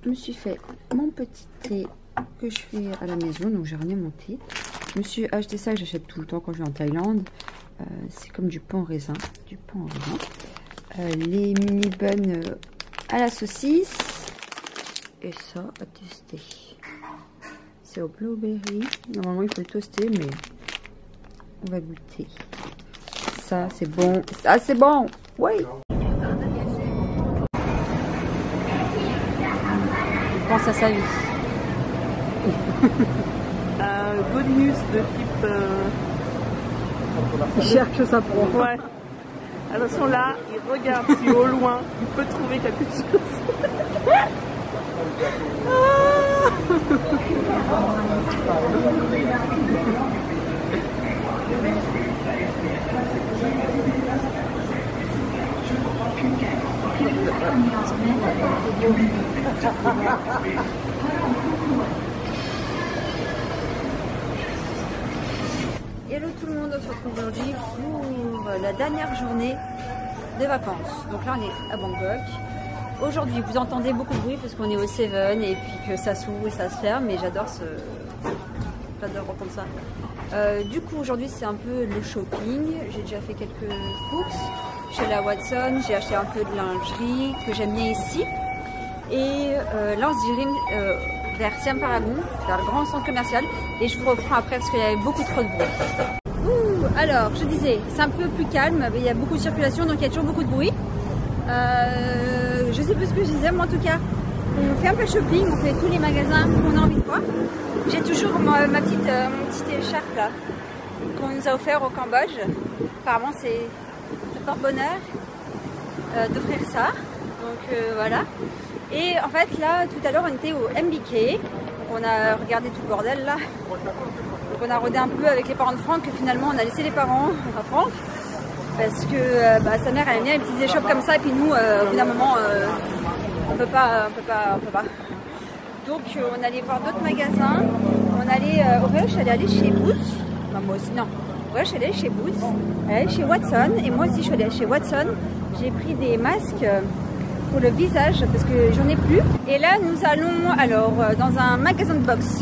je me suis fait mon petit thé que je fais à la maison. Donc j'ai ramené mon thé. Je me suis acheté ça que j'achète tout le temps quand je vais en Thaïlande. C'est comme du pain au raisin. Du pain au raisin. Les mini buns à la saucisse. Et ça à tester. C'est au blueberry. Normalement il faut le toaster, mais on va goûter. Ça c'est bon. Ça c'est bon. Oui. Il pense à sa vie. Good news de type... Il cherche sa proie. Ouais. Attention là, il regarde si au loin il peut trouver quelque chose. Hello tout le monde, on se retrouve aujourd'hui pour la dernière journée de vacances. Donc là on est à Bangkok. Aujourd'hui vous entendez beaucoup de bruit parce qu'on est au Seven et puis que ça s'ouvre et ça se ferme, mais j'adore entendre ça. Du coup aujourd'hui c'est un peu le shopping. J'ai déjà fait quelques courses chez la Watson, j'ai acheté un peu de lingerie que j'aime bien ici. Et là on se dirige vers Siam Paragon, vers le grand centre commercial, et je vous reprends après parce qu'il y avait beaucoup trop de bruit. Alors je disais, c'est un peu plus calme, il y a beaucoup de circulation donc il y a toujours beaucoup de bruit. Je sais plus ce que je disais, mais en tout cas on fait un peu de shopping, on fait tous les magasins qu'on a envie de voir. J'ai toujours mon petite écharpe là qu'on nous a offert au Cambodge. Apparemment c'est le porte-bonheur d'offrir ça, donc voilà. Et en fait là tout à l'heure on était au MBK, donc on a regardé tout le bordel là, donc on a rodé un peu avec les parents de Franck, que finalement on a laissé les parents à Franck parce que sa mère elle aime bien les petites échoppes comme ça, et puis nous au bout d'un moment on peut pas. Donc on allait voir d'autres magasins, on allait au Rush, elle est allée chez Boots, enfin, moi aussi non, Rush elle est allée chez Boots, elle est allée chez Watson, et moi aussi je suis allée chez Watson. J'ai pris des masques pour le visage parce que j'en ai plus. Et là nous allons alors dans un magasin de boxe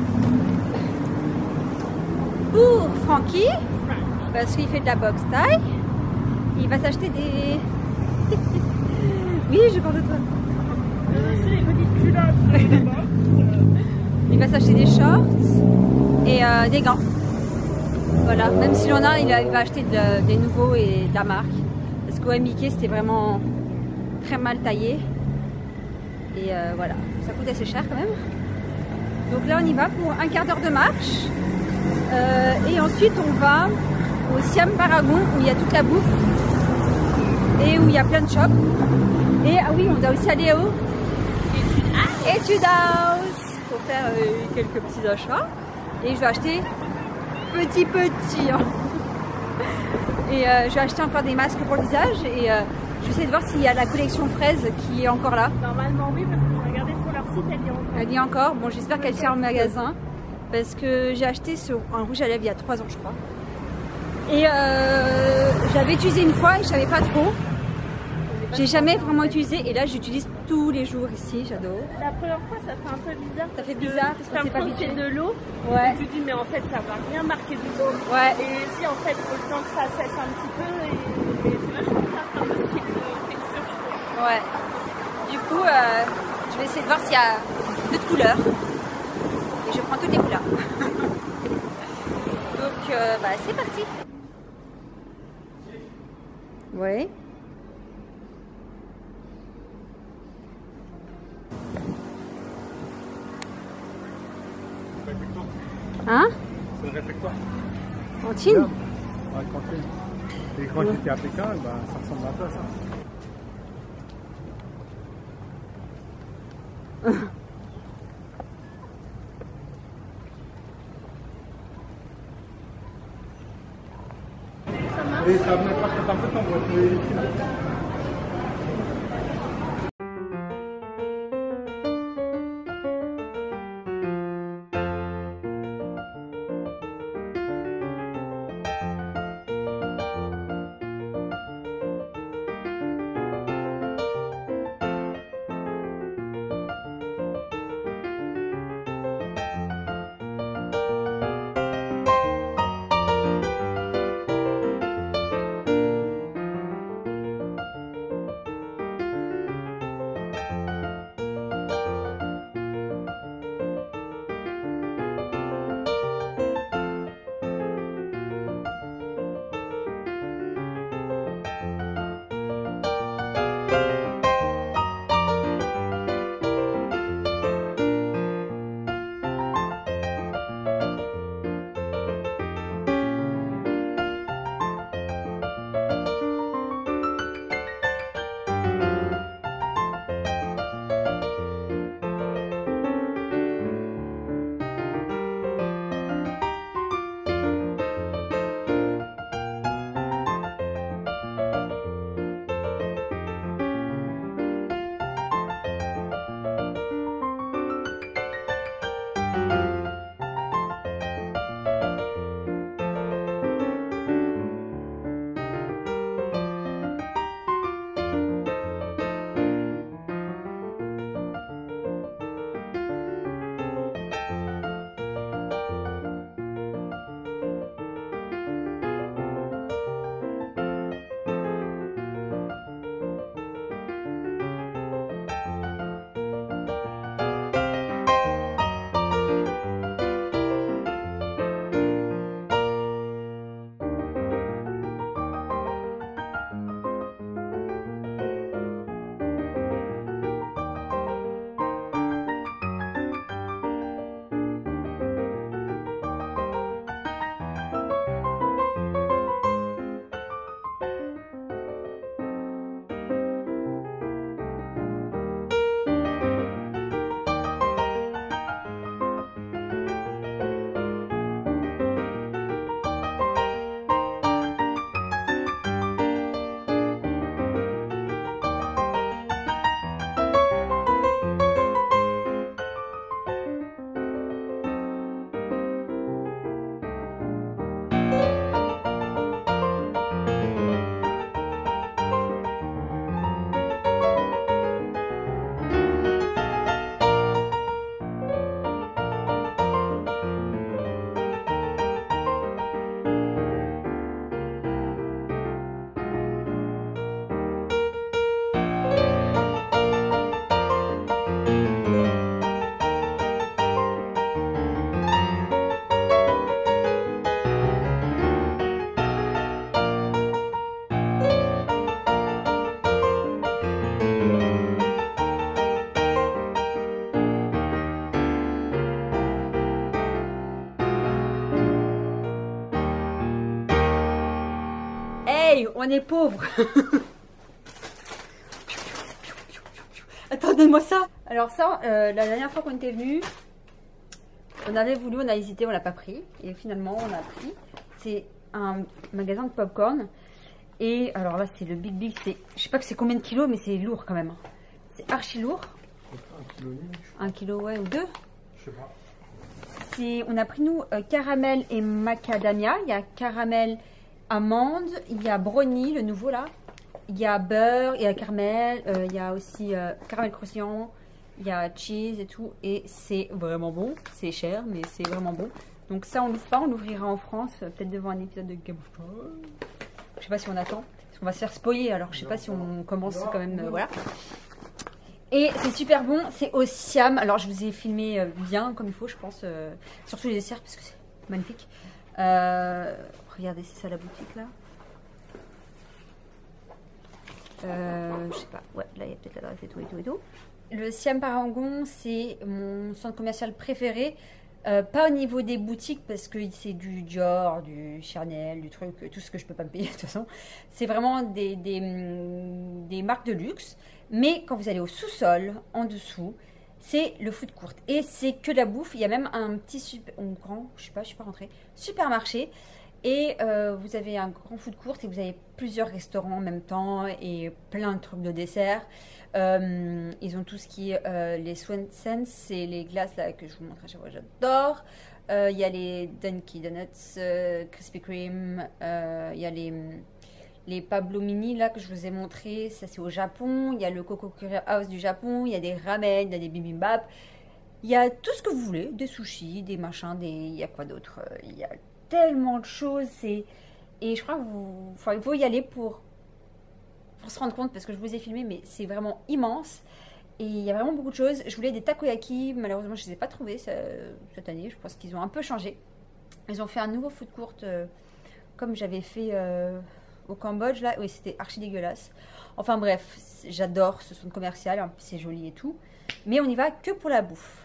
pour Francky parce qu'il fait de la boxe thaï. Il va s'acheter des... Oui, je parle de toi. Les petites culottes. Il va s'acheter des shorts et des gants. Voilà, même s'il en a, il va acheter des nouveaux et de la marque. Parce qu'au MBK c'était vraiment très mal taillé. Et voilà, ça coûte assez cher quand même. Donc là on y va pour un quart d'heure de marche. Et ensuite on va au Siam Paragon où il y a toute la bouffe. Et où il y a plein de shops. Et ah oui, on doit aussi aller au Etude House pour faire quelques petits achats. Et je vais acheter petit. Hein. Et je vais acheter encore des masques pour le visage. Et j'essaie de voir s'il y a la collection fraise qui est encore là. Normalement oui, parce que j'ai regardé sur leur site, elle y est encore. Elle y est encore. Bon, j'espère qu'elle sert au magasin. Parce que j'ai acheté un rouge à lèvres il y a 3 ans je crois. Et j'avais utilisé une fois et je savais pas trop. J'ai jamais vraiment utilisé et là j'utilise tous les jours ici, j'adore. La première fois ça fait un peu bizarre. Ça fait bizarre parce que c'est pas habitué. C'est de l'eau. Ouais. Et tu dis mais en fait ça va rien marquer du tout. Ouais. Et si en fait faut le temps que ça sèche un petit peu et c'est vachement bien un peu de texture je trouve. Ouais. Du coup je vais essayer de voir s'il y a d'autres couleurs. Et je prends toutes les couleurs. Donc c'est parti. Ouais. Hein? C'est le réfectoire. Cantine? Ouais, cantine. Et quand j'étais à Pékin, ça ressemble un peu à ça. Et ça va mettre un peu de temps pour être ici là. Hey, on est pauvres. Attends, donne-moi ça. Alors ça, la dernière fois qu'on était venu, on avait voulu, on a hésité, on l'a pas pris. Et finalement, on a pris. C'est un magasin de popcorn. Et alors là, c'est le Big Big. Je sais pas que c'est combien de kilos, mais c'est lourd quand même. C'est archi lourd. 1 kilo, ouais, ou 2. Je sais pas. On a pris nous caramel et macadamia. Il y a caramel amande, il y a brownie, le nouveau là. Il y a beurre, il y a caramel, il y a aussi caramel croustillant, il y a cheese et tout. Et c'est vraiment bon. C'est cher, mais c'est vraiment bon. Donc ça, on l'ouvre pas, on l'ouvrira en France, peut-être devant un épisode de Game of Thrones. Je sais pas si on attend, parce qu'on va se faire spoiler. Alors je sais pas si on commence quand même, voilà. Et c'est super bon, c'est au Siam. Alors je vous ai filmé bien comme il faut, je pense. Surtout les desserts parce que c'est magnifique. Regardez, c'est ça la boutique là. Je sais pas, ouais, là il y a peut-être l'adresse et tout et tout et tout. Le Siam Paragon, c'est mon centre commercial préféré. Pas au niveau des boutiques parce que c'est du Dior, du Chanel, du truc, tout ce que je peux pas me payer de toute façon. C'est vraiment des marques de luxe. Mais quand vous allez au sous-sol, en dessous, c'est le food court. Et c'est que de la bouffe. Il y a même un petit grand, je sais pas, je suis pas rentrée, supermarché. Et vous avez un grand food court et vous avez plusieurs restaurants en même temps et plein de trucs de dessert. Ils ont tout ce qui est les Swensen's, c'est les glaces là que je vous montre à chaque fois, j'adore. Il y a les Dunkin' Donuts, Krispy Kreme, il y a les Pablo Mini là que je vous ai montré, ça c'est au Japon. Il y a le Coco Courier House du Japon, il y a des ramen, il y a des bibimbap. Il y a tout ce que vous voulez, des sushis, des machins, il y a quoi d'autre, il y a tellement de choses, et je crois qu'il faut y aller pour se rendre compte, parce que je vous ai filmé, mais c'est vraiment immense, et il y a vraiment beaucoup de choses. Je voulais des takoyaki, malheureusement je ne les ai pas trouvés cette année, je pense qu'ils ont un peu changé. Ils ont fait un nouveau food court, comme j'avais fait au Cambodge, là, oui c'était archi dégueulasse. Enfin bref, j'adore ce centre commercial, en plus c'est joli et tout, mais on y va que pour la bouffe.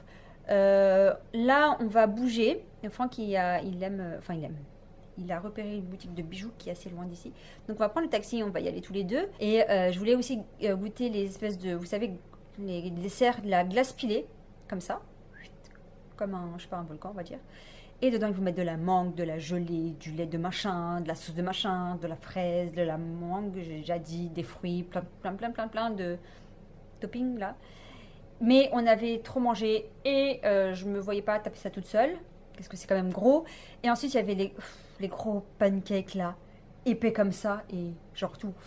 Là, on va bouger. Franck, il a repéré une boutique de bijoux qui est assez loin d'ici. Donc, on va prendre le taxi, on va y aller tous les deux. Et je voulais aussi goûter les espèces de, vous savez, les desserts, de la glace pilée, comme ça, comme un, je sais pas, un volcan, on va dire. Et dedans, ils vous mettent de la mangue, de la gelée, du lait de machin, de la sauce de machin, de la fraise, de la mangue, j'ai déjà dit, des fruits, plein de toppings là. Mais on avait trop mangé et je me voyais pas taper ça toute seule parce que c'est quand même gros. Et ensuite il y avait les gros pancakes là, épais comme ça et genre tout.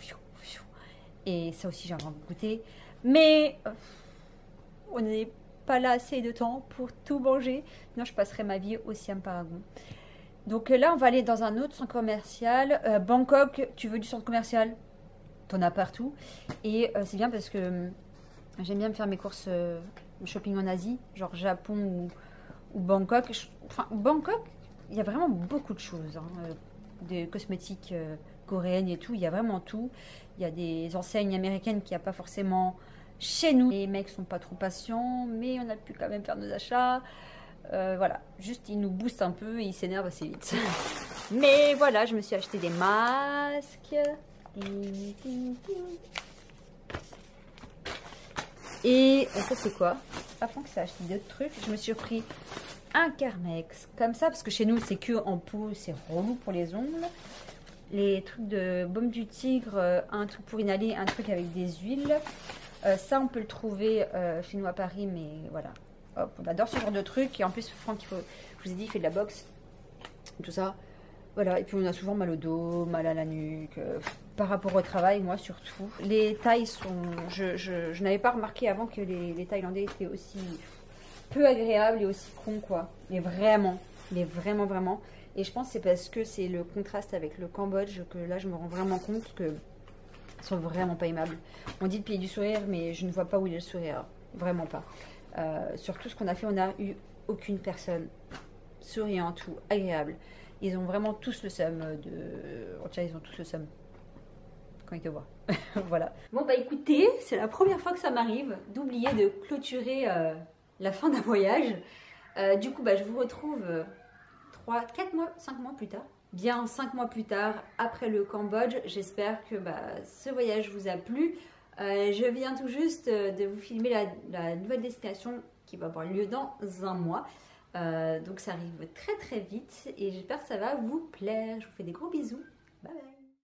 Et ça aussi j'ai envie de goûter. Mais on n'est pas là assez de temps pour tout manger. Sinon je passerai ma vie au Siam Paragon. Donc là on va aller dans un autre centre commercial. Bangkok, tu veux du centre commercial? T'en as partout. Et c'est bien parce que j'aime bien me faire mes courses shopping en Asie, genre Japon ou Bangkok. Enfin, Bangkok, il y a vraiment beaucoup de choses. Hein, des cosmétiques coréennes et tout, il y a vraiment tout. Il y a des enseignes américaines qu'il n'y a pas forcément chez nous. Les mecs sont pas trop patients, mais on a pu quand même faire nos achats. Voilà, juste ils nous boostent un peu et ils s'énervent assez vite. Mais voilà, je me suis acheté des masques. Et ça c'est quoi? Avant que ça acheté d'autres trucs, je me suis pris un Carmex comme ça parce que chez nous c'est que en pot, c'est relou pour les ongles. Les trucs de baume du tigre, un truc pour inhaler, un truc avec des huiles. Ça on peut le trouver chez nous à Paris, mais voilà. Hop, on adore ce genre de trucs. Et en plus Franck, je vous ai dit, il fait de la boxe, tout ça. Voilà, et puis on a souvent mal au dos, mal à la nuque, par rapport au travail, moi surtout. Les Thaïs sont... Je n'avais pas remarqué avant que les Thaïlandais étaient aussi peu agréables et aussi cons, quoi. Mais vraiment, vraiment. Et je pense que c'est parce que c'est le contraste avec le Cambodge que là, je me rends vraiment compte que ils sont vraiment pas aimables. On dit le pays du sourire, mais je ne vois pas où il est le sourire. Vraiment pas. Sur tout ce qu'on a fait, on n'a eu aucune personne souriante ou agréable. Ils ont vraiment tous le seum de... Tiens, ils ont tous le seum quand ils te voient. Voilà. Bon bah écoutez, c'est la première fois que ça m'arrive d'oublier de clôturer la fin d'un voyage. Du coup, bah, je vous retrouve 4 mois, 5 mois plus tard. Bien 5 mois plus tard, après le Cambodge, j'espère que ce voyage vous a plu. Je viens tout juste de vous filmer la nouvelle destination qui va avoir lieu dans un mois. Donc ça arrive très très vite et j'espère que ça va vous plaire. Je vous fais des gros bisous. Bye bye.